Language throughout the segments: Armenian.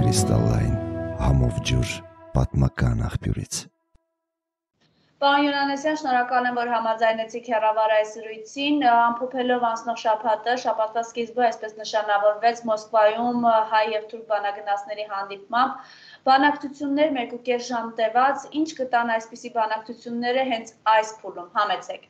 կրիստալային համով ջուր պատմական աղբյուրից։ Պարոն Յունանեսյան, շնորհակալ եմ, որ համաձայնեցիք հեռավար այս զրույցին, ամփոփելով անցնող շաբաթը, շաբաթվա սկիզբը այսպես նշանավորվեց Մոսկվայում հայ եւ թուրք բանագնացների հանդիպմամբ, բանակցություններ 1.5 ժամ տևած, ինչ կտան այսպիսի բանակցությունները հենց այս փուլում, համեցեք։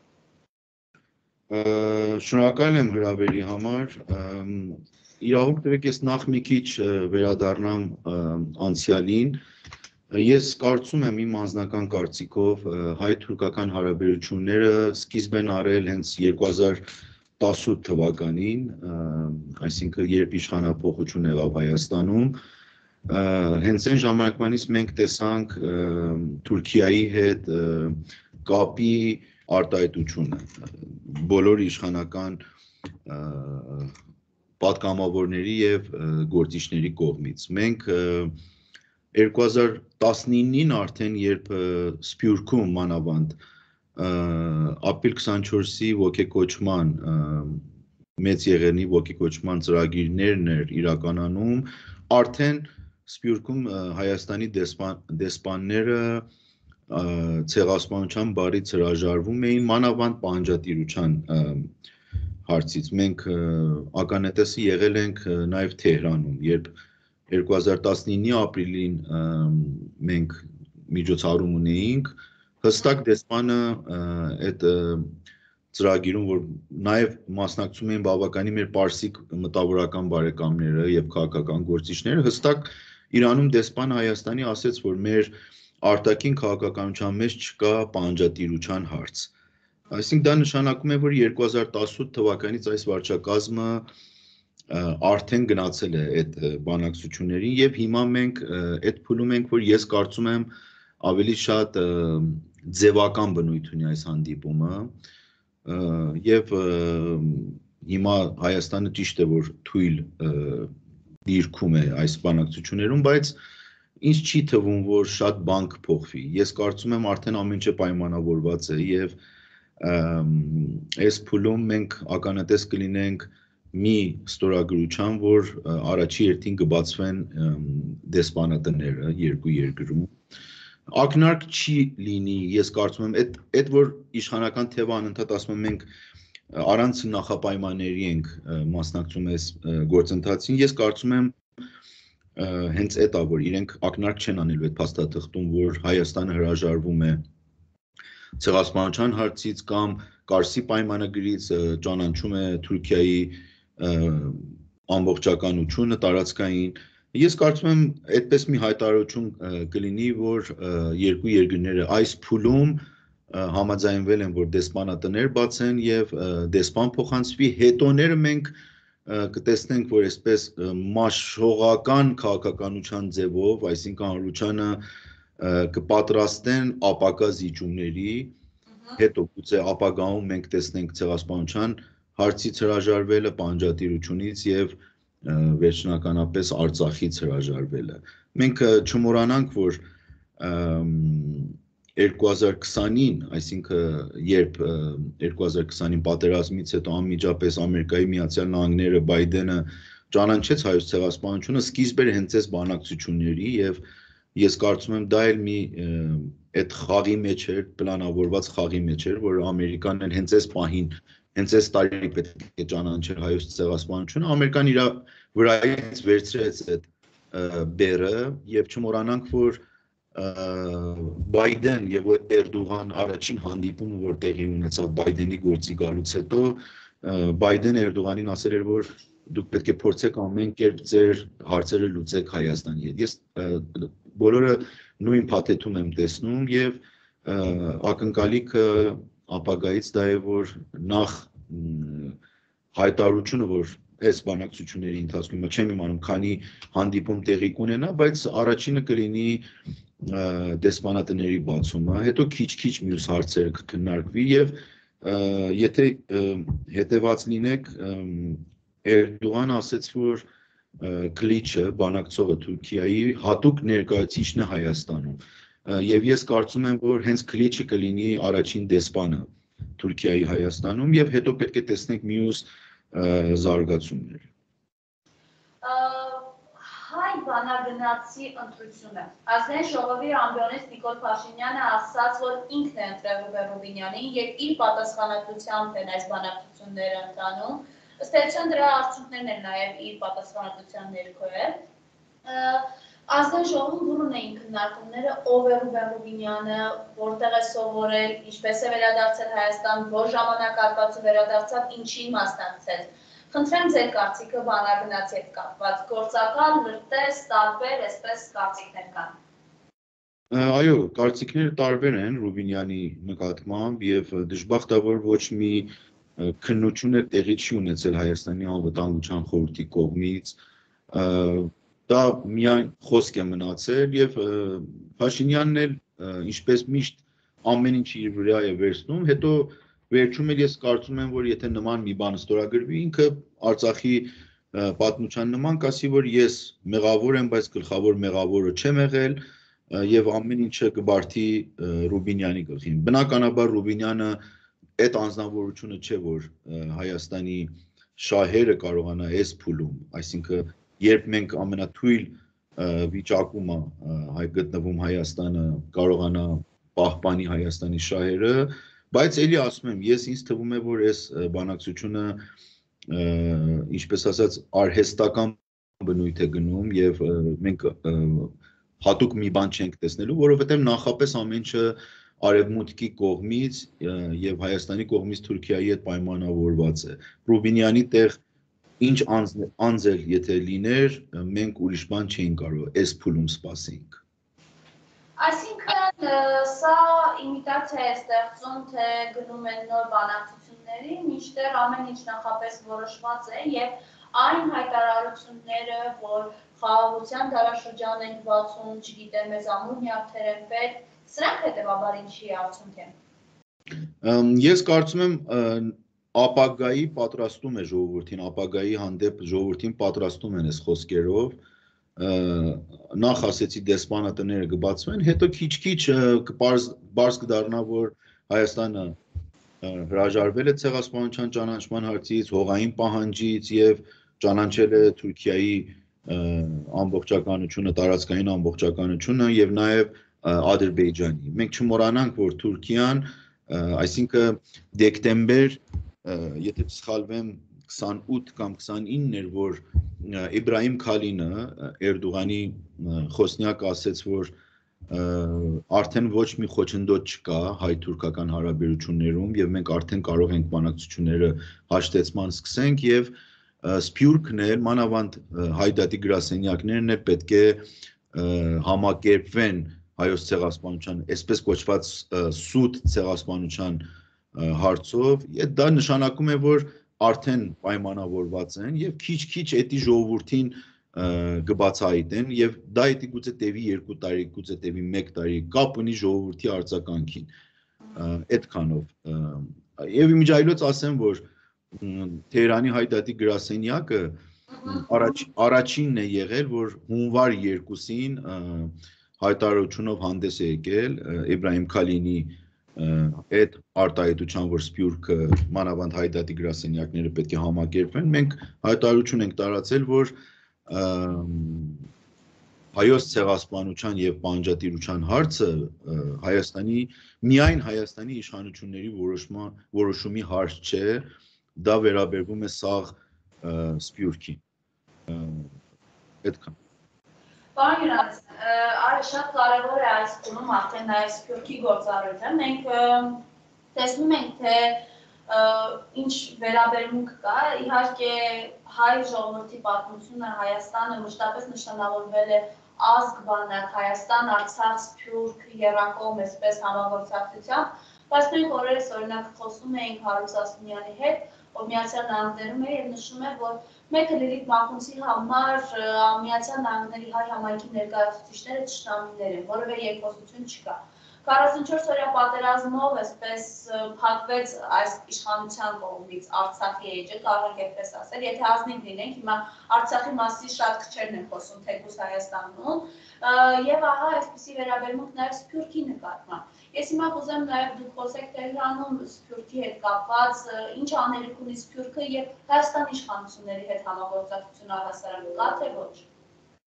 Շնորհակալ եմ հրավերի համար, իրավունք տվեք ես նախ մի քիչ վերադառնամ անցյալին, ես կարծում եմ իմ անձնական կարծիքով հայ-թուրքական հարաբերությունները սկիզբ են առել հենց 2018 թվականին, այսինքն երբ իշխանափոխություն եղավ Հայաստանում, հենց այն ժամանակվանից մենք տեսանք Թուրքիայի հետ կապի արտահայտությունը բոլոր իշխանական պատգամավորների եւ գործիչների կողմից։ Մենք 2019-ին արդեն երբ Սփյուռքում մանավանդ ապրիլ 24-ի ոգեկոչման մեծ եղերնի ոգեկոչման ծրագիրներն էր իրականանում, արդեն Սփյուռքում Հայաստանի դեսպանները ցեղասպանության բարից հրաժարվում էին մանավանդ պահանջատիրության հարցից։ Մենք ականատեսը եղել ենք նաև Թեհրանում, երբ 2019-ի ապրիլին մենք միջոցառում ունեինք, հստակ դեսպանը այդ ծրագիրում, որ նաև մասնակցում էին բավականին մեր պարսիկ մտավորական բարեկամները եւ քաղաքական գործիչները, հստակ Իրանում դեսպանը Հայաստանի ասեց, որ մեր արտաքին քաղաքականության մեջ չկա պահանջատիրության հարց։ Այսինքն դա նշանակում է, որ 2018 թվականից այս վարչակազմը արդեն գնացել է այդ բանակցություններին եւ հիմա մենք այդ փուլում ենք, որ ես կարծում եմ ավելի շատ ձևական բնույթ ունի այս հանդիպումը եւ հիմա Հայաստանը ճիշտ է, որ թույլ դիրքում է այս բանակցություններում, բայց ինձ չի թվում, որ շատ բան կփոխվի։ Ես կարծում եմ արդեն ամեն ինչ պայմանավորված է եւ այս փուլում մենք ականատես կլինենք մի ստորագրության, որ առաջի հերթին կբացվեն դեսպանատները երկու երկրում։ Ակնարկ չի լինի, ես կարծում եմ, այդ որ իշխանական թևը անընդհատ ասում եմ մենք առանց նախապայմանների ենք մասնակցում այս գործընթացին, ես կարծում եմ հենց այդ է, որ իրենք ակնարկ չեն անելու այդ փաստաթղթում, որ Հայաստանը հրաժարվում է ցեղասպանության հարցից կամ Կարսի պայմանագրից, ճանաչում է Թուրքիայի ամբողջականությունը տարածքային։ Ես կարծում եմ այդպես մի հայտարարություն կլինի, որ երկու երկրները այս փուլում համաձայնվել են, որ դեսպանատներ բացեն եւ դեսպան փոխանցվի, հետոները մենք կտեսնենք, որ այսպես մաշողական քաղաքականության ձևով, այսինքն հանրությանը կպատրաստեն ապակա զիջումների, հետո գուցե ապագայում մենք տեսնենք ցեղասպանության հարցից հրաժարվելը, պահանջատիրությունից եւ վերջնականապես Արցախից հրաժարվելը։ Մենք չմոռանանք, որ 2020-ին, այսինքն երբ 2020-ին պատերազմից հետո անմիջապես Ամերիկայի Միացյալ Նահանգները Բայդենը ճանաչեց հայոց ցեղասպանությունը, սկիզբ էր հենց այս բանակցությունների եւ ես կարծում եմ դա էլ մի այդ խաղի մեջ էր, պլանավորված խաղի մեջ էր, որ Ամերիկան էլ հենց այս պահին, հենց այս տարի պետք է ճանաչեր հայոց ցեղասպանությունը, Ամերիկան իր վրայից վերցրեց այդ բեռը եւ չմոռանանք, որ Բայդեն եւ Էրդողան առաջին հանդիպումը, որ տեղի ունեցավ Բայդենի գործի գալուց հետո, Բայդենը Էրդողանին ասել էր, որ դուք պետք է փորձեք ամեն կերպ ձեր հարցերը լուծեք Հայաստանի հետ։ Ես բոլորը նույն փաթեթում եմ տեսնում եւ ակնկալիքը ապագայից դա է, որ նախ հայտարարությունը, որ այս բանակցությունների ընթացքում չեմ իմանում, քանի հանդիպում տեղի կունենա, բայց առաջինը կլինի դեսպանատների բացումը, հետո քիչ-քիչ մյուս հարցերը կքննարկվի եւ եթե հետեւած լինեք, Էրդողանը ասաց, որ Կլիչը, բանակցողը Թուրքիայի հատուկ ներկայացուցիչն է Հայաստանում եւ ես կարծում եմ, որ հենց Կլիչը կլինի առաջին դեսպանը Թուրքիայի Հայաստանում եւ հետո պետք է տեսնենք մյուս զարգացումներ։ հայ բանագնացի ընտրությունը։ Ազգային ժողովի ամբիոնից Նիկոլ Փաշինյանը ասաց, որ ինքն է ընտրել Ռուբեն Ռուբինյանին եւ իր պատասխանատվությամբ են այս բանակցությունները ընթանում։ Ըստ էության դրա արդյունքներն են նաեւ իր պատասխանատվության ներքո է։ Ազգային ժողովում որն էին քննարկումները, ով է Ռուբեն Ռուբինյանը, որտեղ է սովորել, ինչպես է վերադարձել Հայաստան, որ ժամանակահատվածում վերադարձավ, ինչին մասնակցեց։ Խնդրեմ ձեր կարծիքը բանագնացի հետ կապված, գործական, լրտես, տարբեր, այսպես կարծիքներ կան։ Այո, կարծիքները տարբեր են Ռուբինյանի նկատմամբ եւ դժբախտաբար ոչ մի քննություն տեղի չի ունեցել Հայաստանի անվտանգության խորհրդի կողմից։ Դա միայն խոսք է մնացել եւ Փաշինյանն էլ ինչպես միշտ ամեն ինչ իր վրա է վերցնում, հետո վերջում էլ ես կարծում եմ, որ եթե նման մի բան ստորագրվի, ինքը Արցախի պատմության նման կասի, որ ես մեղավոր եմ, բայց գլխավոր մեղավորը չեմ եղել եւ ամեն ինչը կբարթի Ռուբինյանի գլխին։ Բնականաբար Ռուբինյանը այդ անձնավորությունը չէ, որ Հայաստանի շահերը կարողանա այս փուլում, այսինքն երբ մենք ամենաթույլ վիճակում է գտնվում Հայաստանը կարողանա պահպանի Հայաստանի շահերը, բայց էլի ասում եմ, ինձ թվում է, որ այս բանակցությունը ինչպես ասած արհեստական բնույթ է գնում եւ մենք հատուկ մի բան չենք տեսնելու, որովհետեւ նախապես ամեն ինչը արևմուտքի կողմից եւ Հայաստանի կողմից Թուրքիայի հետ պայմանավորված է։ Ռուբինյանի տեղ ինչ անձել եթե լիներ, մենք ուրիշ բան չէինք կարող այս փուլում սպասենք։ Այսինքն սա իմիտացիա է ստեղծում, թե գնում են նոր բանակցությունների, մինչդեռ ամեն ինչ նախապես որոշված է եւ այն հայտարարությունները, որ խաղաղության դարաշրջան են բացում, չգիտեմ, մեզ ամուր նյարդեր են պետք, սրանք հետեւաբար ինչի արդյունք են։ Ես կարծում եմ ապագայի պատրաստում է ժողովրդին, ապագայի հանդեպ ժողովրդին պատրաստում են այս խոսքերով, նախ ասեցի դեսպանատները կբացվեն, հետո քիչ-քիչ բարձ կդառնա, որ Հայաստանը հրաժարվել է ցեղասպանության ճանաչման հարցից, հողային պահանջից եւ ճանաչել է Թուրքիայի ամբողջականությունը, տարածքային ամբողջականությունը եւ նաեւ Ադրբեջանի։ Մենք չմոռանանք, որ Թուրքիան, այսինքն դեկտեմբեր, եթե չսխալվեմ 28 կամ 29-ն էր, որ Իբրահիմ Քալինը Էրդողանի խոսնյակը ասեց, որ արդեն ոչ մի խոչընդոտ չկա հայ-թուրքական հարաբերություններում եւ մենք արդեն կարող ենք բանակցությունները հաշտեցման սկսենք եւ Սփյուռքն էլ մանավանդ հայդատի գրասենյակներն էլ պետք է համակերպվեն հայոց ցեղասպանության, այսպես կոչված սուտ ցեղասպանության հարցով, եւ դա նշանակում է, որ արդեն պայմանավորված են եւ քիչ-քիչ էդի ժողովրդին կբացահայտեն եւ դա էդի գուցե տևի 2 տարի, գուցե տևի 1 տարի, կապ ունի ժողովրդի արձագանքին։ Այդքանով եւ իմիջայլոց ասեմ, որ Թեհրանի հայդատի գրասենյակը առաջինն է եղել, որ հունվար 2-ին հայտարարությունով հանդես է եկել Իբրահիմ Քալինի այդ արտահայտության, որ Սփյուռքը մանավանդ հայդատի գրասենյակները պետք է համակերպվեն, մենք հայտարարություն ենք տարածել, որ հայոց ցեղասպանության եւ պանջատիրության հարցը միայն Հայաստանի իշխանությունների որոշումի հարց չէ, դա վերաբերվում է սաղ Սփյուռքին։ Այդքան։ Պարոն Յուրանես, շատ կարևոր է այս փուլում արդեն նաև Սփյուռքի գործառույթը։ Մենք տեսնում ենք, թե ինչ վերաբերմունք կա, իհարկե հայ ժողովրդի պատմությունը Հայաստանը մշտապես նշանավորվել է ազգ բանակ, Հայաստան, Արցախ, Սփյուռք, եռակողմ այսպես համագործակցությամբ, բայց մենք օրերս օրինակ խոսում էինք Հարութ Ասլանյանի հետ, որ Միացյալ Նահանգներում է եւ նշում է, որ մեկը Լիլիթ Մակունցի համար Միացյալ Նահանգների հայ համայնքի ներկայացուցիչները ճշտամիներ են, որևէ երկխոսություն չկա։ 44-օրյա պատերազմով այսպես փակվեց այս իշխանության կողմից Արցախի էջը, կարող ենք այդպես ասել, եթե ազնիվ լինենք, հիմա Արցախի մասի շատ քչերն են խոսում թեկուզ Հայաստանում, եւ ահա այսպիսի վերաբերմունք նաեւ Սփյուռքի նկատմամբ։ Ես հիմա կուզեմ նաեւ դուք խոսեք Թեհրանում Սփյուռքի հետ կապված, ինչ անելիք ունի Սփյուռքը եւ Հայաստանի իշխանությունների հետ համագործակցություն առհասարակ կա թե ոչ։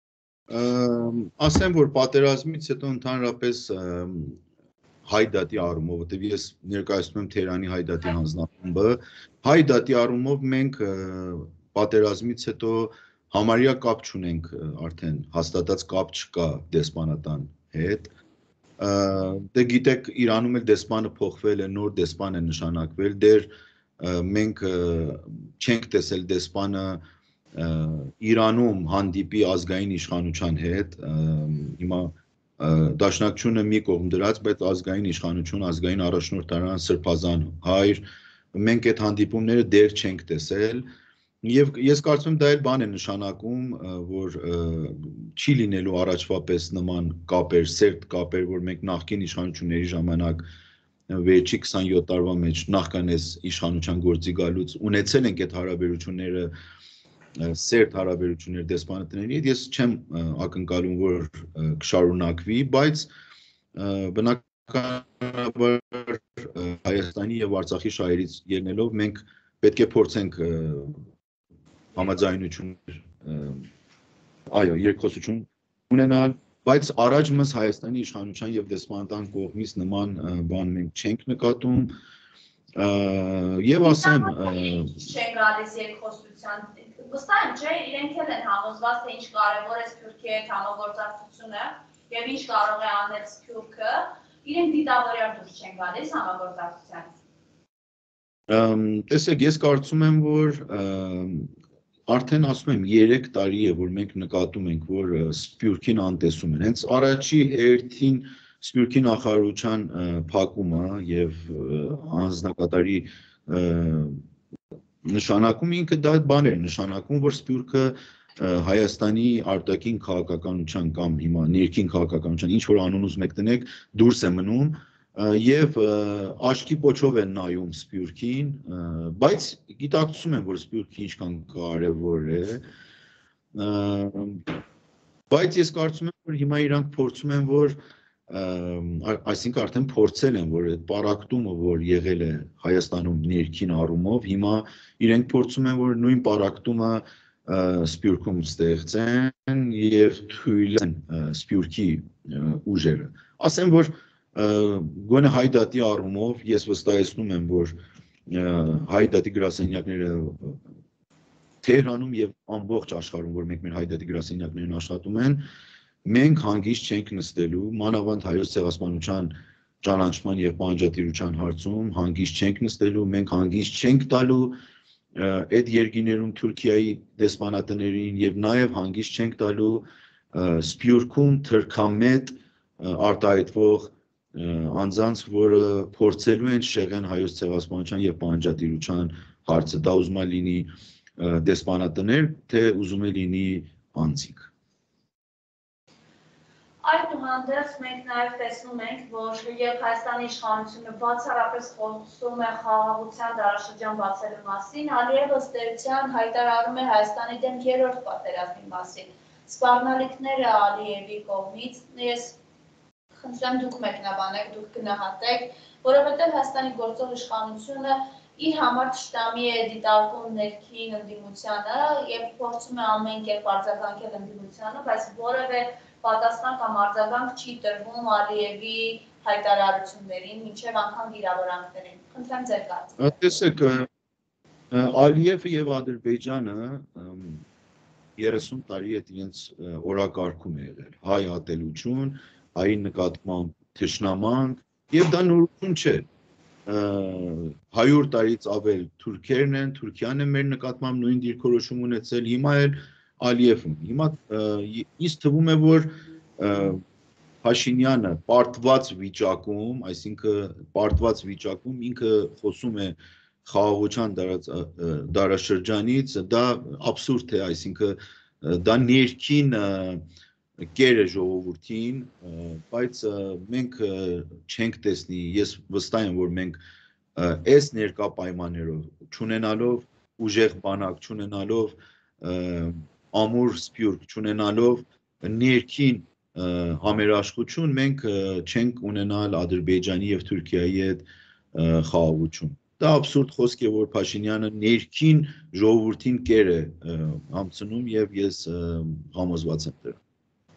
Ասեմ, որ պատերազմից հետո ընդհանրապես հայ դատի առումով, որտեղ ես ներկայացնում եմ Թեհրանի հայ դատի հանձնախումբը, հայ դատի առումով մենք պատերազմից հետո համարյա կապ չունենք, արդեն հաստատած կապ չկա դեսպանատան հետ։ Դե գիտեք, Իրանում էլ դեսպանը փոխվել է, նոր դեսպան է նշանակվել, դեռ մենք չենք տեսել դեսպանը Իրանում հանդիպի ազգային իշխանության հետ, հիմա Դաշնակցությունը մի կողմ դրած, բայց ազգային իշխանություն, ազգային առաջնորդարան, Սրբազան հայր, մենք այդ հանդիպումները դեռ չենք տեսել, եւ ես կարծում եմ դա էլ բան է նշանակում, որ չի լինելու առաջվա պես նման կապեր, սերտ կապեր, որ մենք նախկին իշխանությունների ժամանակ վերջի 27 տարվա մեջ նախքան այս իշխանության գործի գալուց ունեցել ենք այդ հարաբերությունները, սերտ հարաբերություններ դեսպանատների հետ, ես չեմ ակնկալում, որ կշարունակվի, բայց բնականաբար Հայաստանի եւ Արցախի շահերից ելնելով մենք պետք է փորձենք համաձայնություններ, այո, երկխոսություն ունենալ, բայց առաջ մեզ Հայաստանի իշխանության եւ դեսպանատան կողմից նման բան մենք չենք նկատում եւ ասեմ չեն գալիս երկխոսության վստահ եմ, չէ, իրենք էլ են համոզված, թե ինչ կարևոր է Սփյուռքի հետ համագործակցությունը եւ ինչ կարող է անել Սփյուռքը, իրենք դիտավորյալ դուրս չեն գալիս համագործակցության։ Տեսեք, ես կարծում եմ, որ արդեն ասում եմ 3 տարի է, որ մենք նկատում ենք, որ Սփյուռքին անտեսում են։ Հենց առաջի հերթին Սփյուռքի նախարարության փակումը եւ անձնակատարի նշանակում ինքը դա բան էր նշանակում, որ Սփյուռքը Հայաստանի արտաքին քաղաքականության կամ հիմա ներքին քաղաքականության ինչ որ անուն ուզում եք տնեք դուրս է մնում եւ աչքի պոչով են նայում Սփյուռքին, բայց գիտակցում են, որ Սփյուռքը ինչքան կարեւոր է, բայց ես կարծում եմ, որ հիմա իրանք փորձում են, որ այսինքն արդեն փորձել են, որ այդ պարակտումը, որ եղել է Հայաստանում ներքին առումով, հիմա իրենք փորձում են, որ նույն պարակտումը Սփյուռքում ստեղծեն եւ թույլեն Սփյուռքի ուժերը։ Ասեմ, որ գոնե հայ դատի առումով ես վստահեցնում եմ, որ հայ դատի գրասենյակները Թեհրանում եւ ամբողջ աշխարհում, որ մենք մեր հայ դատի գրասենյակներն աշխատում են, մենք հանգիստ չենք նստելու, մանավանդ հայոց ցեղասպանության ճանաչման եւ պահանջատիրության հարցում հանգիստ չենք նստելու, մենք հանգիստ չենք տալու այդ երկիներում Թուրքիայի դեսպանատներին եւ նաեւ հանգիստ չենք տալու Սփյուռքում թրքամետ արտահայտվող անձանց, որը փորձելու են շեղեն հայոց ցեղասպանության եւ պահանջատիրության հարցը, դա ուզում է լինի դեսպանատներ, թե ուզում է լինի անձիկ։ Այդուհանդերձ մենք նաև տեսնում ենք, որ երբ Հայաստանի իշխանությունը բացառապես խոսում է խաղաղության դարաշրջան բացելու մասին, Ալիևը ըստ էության հայտարարում է Հայաստանի դեմ երրորդ պատերազմի մասին։ Սպառնալիքները Ալիևի կողմից ես խնդրեմ դուք մեկնաբանեք, դուք գնահատեք, որովհետև Հայաստանի գործող իշխանությունը իր համար ճշտամի է դիտարկում ներքին ընդդիմությանը եւ փորձում է ամեն կերպ արձագանքել ընդդիմությանը, բայց որևէ պատասխան կամ արձագանք չի տրվում Ալիևի հայտարարություններին, մինչև անգամ վիրավորանքներին։ Խնդրեմ ձեր կարծիքը։ Տեսեք, Ալիևը եւ Ադրբեջանը 30 տարի այդ իրենց օրակարգում է եղել, հայ ատելություն, հայ նկատմամբ թշնամանք եւ դա նորություն չէ։ 100 տարից ավել թուրքերն են, Թուրքիան է մեր նկատմամբ նույն դիրքորոշում ունեցել, հիմա էլ Ալիևն։ Հիմա ինձ թվում է, որ Փաշինյանը պարտված վիճակում, այսինքն պարտված վիճակում ինքը խոսում է խաղաղության դարաշրջանից, դա աբսուրդ է, այսինքն դա ներքին կեր է ժողովրդին, բայց մենք չենք տեսնի, ես վստահ եմ, որ մենք այս ներկա պայմաններով, չունենալով ուժեղ բանակ, չունենալով ամուր սփյուռք, չունենալով ներքին համերաշխություն, մենք չենք ունենալ Ադրբեջանի եւ Թուրքիայի հետ խաղաղություն։ Դա աբսուրդ խոսք է, որ Փաշինյանը ներքին ժողովրդին կեր է համցնում եւ ես համոզված եմ դրան։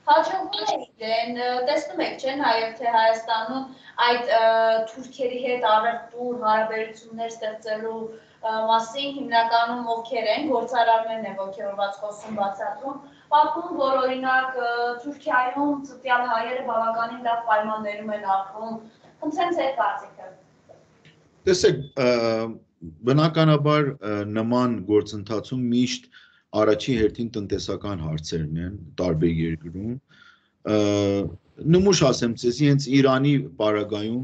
Հաջողվում է իրեն, տեսնում եք, չէ՞, նաև թե Հայաստանում այդ թուրքերի հետ առևտուր հարաբերություններ ստեղծելու մասին հիմնականում ովքեր են, գործարարներն են ոգևորված խոսում բացատրում, պատմում, որ օրինակ Թուրքիայում ծտյալ հայերը բավականին լավ պայմաններում են ապրում, խնդրեմ ձեր կարծիքը։ Տեսեք, բնականաբար նման գործընթացում միշտ առաջի հերթին տնտեսական հարցերն են տարբեր երկրում։ Նմուշ ասեմ ձեզ, հենց Իրանի պարագայում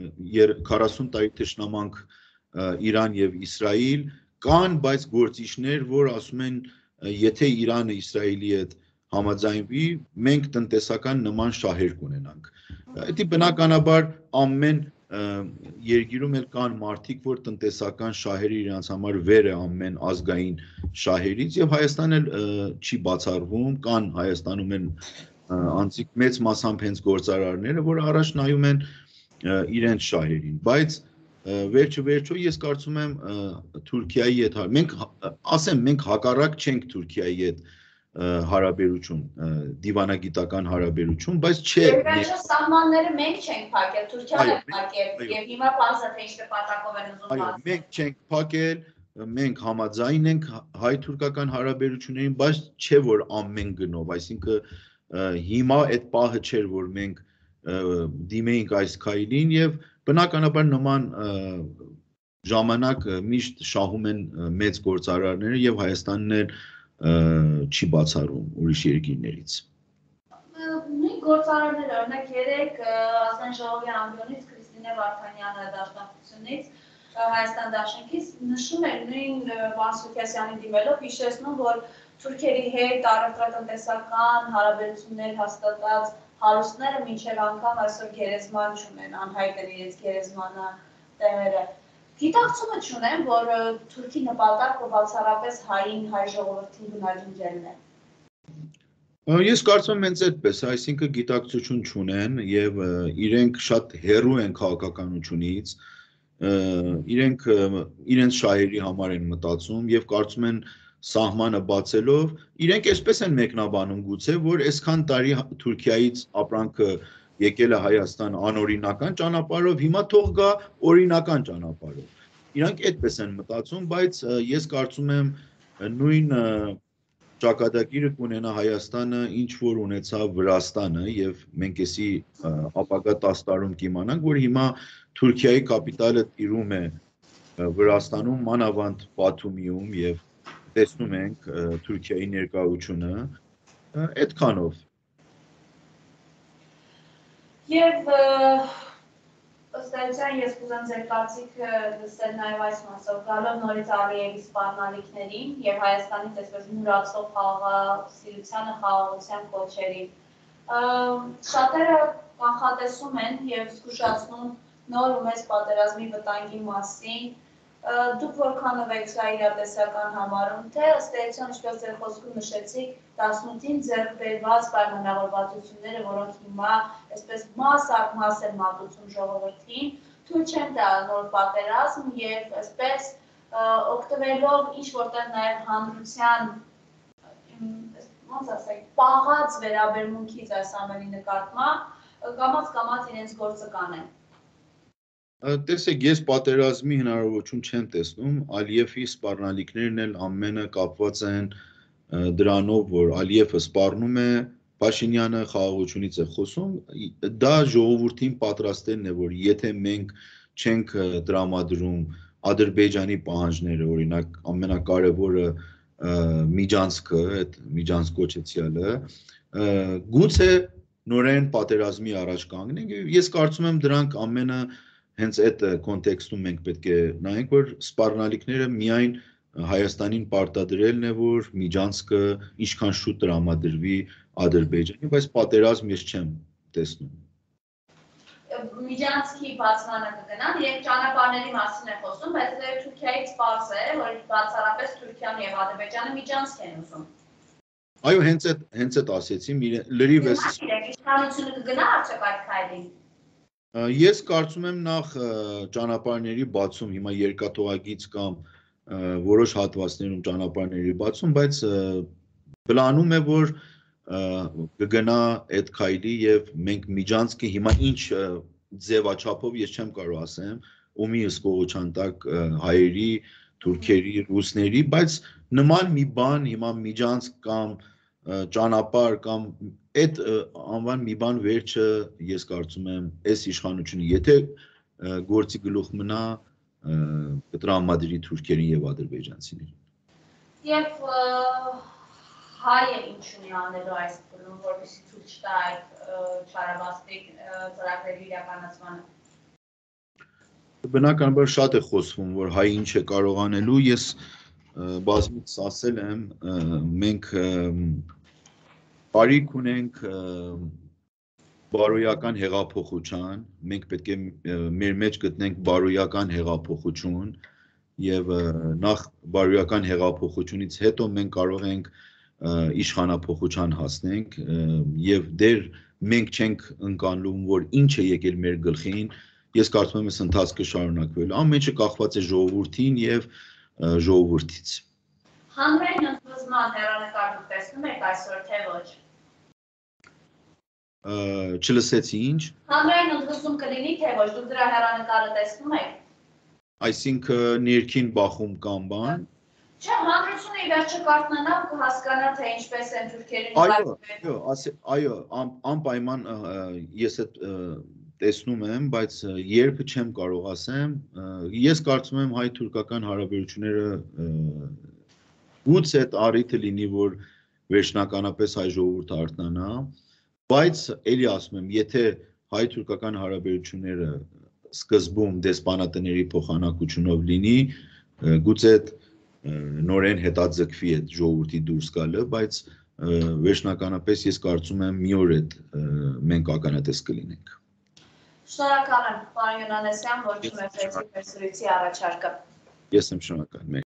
40 տարի թշնամանք Իրան եւ Իսրայիլ կան, բայց գործիչներ, որ ասում են, եթե Իրանը Իսրայելի հետ համաձայնվի, մենք տնտեսական նման շահեր կունենանք։ Դա բնականաբար ամեն երկիրում էլ կան մարդիկ, որ տնտեսական շահերը իրենց համար վեր է ամեն ազգային շահերից եւ Հայաստանը չի բացառվում, կան Հայաստանում են անձիկ մեծ մասամբ հենց գործարարները, որ առաջ նայում են իրենց շահերին, բայց վերջո ես կարծում եմ Թուրքիայի հետ մենք հակառակ չենք Թուրքիայի հետ հարաբերություն, դիվանագիտական հարաբերություն, բայց չէ։ Վերջո սահմանները մենք չենք փակել, Թուրքիան է փակել, եւ հիմա բացը թե ինչ նպատակով են ուզում փակել։ Մենք չենք փակել, մենք համաձայն ենք հայ-թուրքական հարաբերություններին, բայց չէ որ ամեն գնով, այսինքն հիմա այդ պահը չէր, որ մենք դիմեինք այս քայլին եւ բնականաբար նման ժամանակ միշտ շահում են մեծ գործարարները եւ Հայաստանն էլ չի բացառում ուրիշ երկիրներից։ Նույն գործարարները, օրինակ երեք Ազգային ժողովի անդրոնից Քրիստինե Վարդանյանը դաշնակցությունից Հայաստան դաշնքից նշում էր նույն Վան Սուքիասյանին դիմելով հիշեցնում, որ թուրքերի հետ առևտրատնտեսական հարաբերություններ հաստատած հարուստները մինչև անգամ այսօր գերեզման չունեն, անհայտ են իրենց գերեզմանը տեղերը։ Գիտակցումը չունեն, որ Թուրքի նպատակը բացառապես հային, հայ ժողովրդին բնաջնջելն է։ Ես կարծում եմ հենց այդպես, այսինքն գիտակցություն չունեն եւ իրենք շատ հեռու են քաղաքականությունից, իրենք իրենց շահերի համար են մտածում եւ կարծում են սահմանը բացելով, իրենք այսպես են մեկնաբանում գուցե, որ այսքան տարի Թուրքիայից ապրանքը եկել է Հայաստան անօրինական ճանապարհով, հիմա թող գա օրինական ճանապարհով։ Իրանք այդպես են մտածում, բայց ես կարծում եմ նույն ճակատագիրը կունենա Հայաստանը, ինչ որ ունեցավ Վրաստանը եւ մենք էսի ապագա 10 տարում կիմանանք, որ հիմա Թուրքիայի կապիտալը տիրում է Վրաստանում, մանավանդ Բաթումիում եւ տեսնում ենք Թուրքիայի ներկայությունը այդքանով։ Եվ ըստ էության ես կուզեմ ձեր կարծիքը լսել նաև այս մասով, գալով նորից Ալիևի սպառնալիքներին եւ Հայաստանից այսպես մուրացող խաղաղասիրությանը, խաղաղության կոչերին։ Շատերը կանխատեսում են եւ զգուշացնում նոր ու մեծ պատերազմի վտանգի մասին։ Դուք որքանով եք սա իրատեսական համարում, թե ըստ էության, ինչպես ձեր խոսքում նշեցիք, 18-ին ձեռք բերված պայմանավորվածությունները, որոնք հիմա այսպես մաս են մատուցում ժողովրդին, թույլ չեն տա նոր պատերազմ եւ այսպես օգտվելով ինչ որտեղ նաեւ հանրության ոնց ասենք, պաղած վերաբերմունքից այս ամենի նկատմամբ կամաց իրենց գործը կանեն։ Տեսեք, ես պատերազմի հնարավորություն չեմ տեսնում, Ալիևի սպառնալիքներն էլ ամենը կապված են դրանով, որ Ալիևը սպառնում է, Փաշինյանը խաղաղությունից է խոսում, դա ժողովրդին պատրաստելն է, որ եթե մենք չենք տրամադրում Ադրբեջանի պահանջները, օրինակ ամենակարևորը միջանցքը, այդ միջանց կոչեցյալը, գուցե նորեն պատերազմի առաջ կանգնենք, ես կարծում եմ դրանք ամենը հենց այդ կոնտեքստում մենք պետք է նայենք, որ սպառնալիքները միայն Հայաստանին պարտադրելն է, որ միջանցքը ինչքան շուտ տրամադրվի Ադրբեջանին, բայց պատերազմ ես չեմ տեսնում։ Միջանցքի բացմանը կգնան, եւ ճանապարհների մասին է խոսում, բայց դեռ Թուրքիայից պարզ է, որ բացառապես Թուրքիան եւ Ադրբեջանը միջանցք են ուզում։ Այո, հենց այդ ասեցի, լրիվ էս։ Իշխանությունը կգնա արդյոք այդ քայլին։ Ես կարծում եմ նախ ճանապարհների բացում, հիմա երկաթուղագից կամ որոշ հատվածներում ճանապարհների բացում, բայց պլանում է, որ կգնա այդ քայլի եւ մենք միջանցքը հիմա ինչ ձևաչափով ես չեմ կարող ասեմ, ումի ըսկողության տակ հայերի, թուրքերի, ռուսների, բայց նման մի բան հիմա միջանցք կամ ճանապարհ կամ այդ անվան մի բան վերջը ես կարծում եմ այս իշխանությունը եթե գործի գլուխ մնա կտրամադրի թուրքերին եւ ադրբեջանցիներին։ Եվ հայը ինչ ունի անելու այս փուլում, որպեսզի ցույց տա այդ չարաբաստիկ ծրագրերի իրականացմանը։ Բնականաբար շատ է խոսվում, որ հայ ինչ է կարող անելու, ես բազմիցս ասել եմ, մենք բարիք ունենք բարոյական հեղափոխության, մենք պետք է մեր մեջ գտնենք բարոյական հեղափոխություն եւ նախ բարոյական հեղափոխությունից հետո մենք կարող ենք իշխանափոխության հասնենք եւ դեռ մենք չենք ընկալում, որ ինչ է եկել մեր գլխին, ես կարծում եմ այս ընթացքը շարունակվելու, ամեն ինչը կախված է ժողովրդին եւ ժողովրդից։ Հանրային ընդվզման հեռանկարում տեսնում եք այսօր թե ոչ։ Չլսեցի ինչ։ Հանրային ընդվզում կլինի թե ոչ, դուք դրա հեռանկարը տեսնում եք։ Այսինքն ներքին բախում կամ բան։ Չէ, հանրությունը ի վերջո կարողանա կհասկանա թե ինչպես են թուրքերին Այո, անպայման ես այդ տեսնում եմ, բայց երբը չեմ կարող ասեմ, ես կարծում եմ հայ-թուրքական հարաբերությունները գուցե այդ առիթը լինի, որ վերջնականապես հայ ժողովուրդը արթնանա, բայց էլի ասում եմ, եթե հայ-թուրքական հարաբերությունները սկզբում դեսպանատների փոխանակությունով լինի, գուցե այդ նորեն հետաձգվի այդ ժողովրդի դուրս գալը, բայց վերջնականապես ես կարծում եմ մի օր այդ մենք ականատես կլինենք։ Շնորհակալ եմ, պարոն Յովհաննիսյան, որ չմերժեցիք մեր զրույցի առաջարկը։ Ես եմ շնորհակալ։